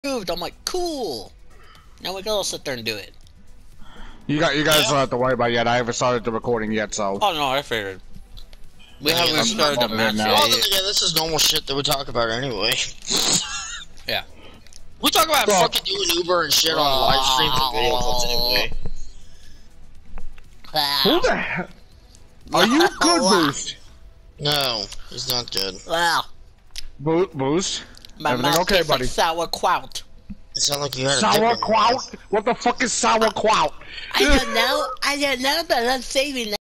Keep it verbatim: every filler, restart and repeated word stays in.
I'm like, cool. Now we can all sit there and do it. You got, you guys don't have to worry about it yet. I haven't started the recording yet, so. Oh no, I figured. We Yeah, haven't even started the match now. yet. Well, then again, this is normal shit that we talk about anyway. Yeah. We talk about Well, fucking doing Uber and shit on live streams and video clips anyway. Who the hell? Are you good, Boost? No, he's not good. Wow. Bo Boost? My Everything mouth okay, tastes buddy? like sauerkraut. It sounded like you had a dip in your mouth. Sauerkraut? What the fuck is sauerkraut? I don't know. I don't know, but I'm saving that.